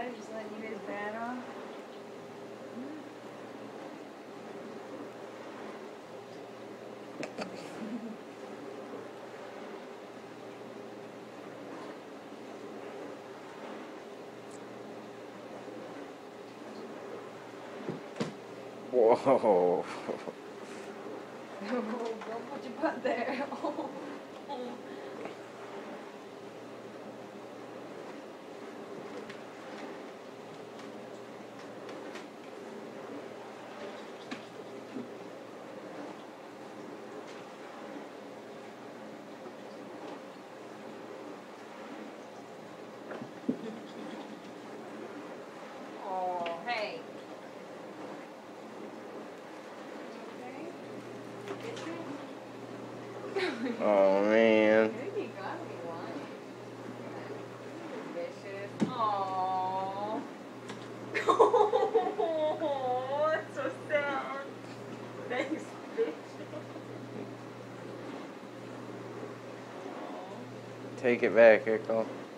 Dad is just letting you his bat off. Whoa. Don't put your butt there. Oh, hey. Oh man. I think you gotta be lying. Vicious. Aww. Oh, that's so sad. Thanks, bitch. Take it back, Echo.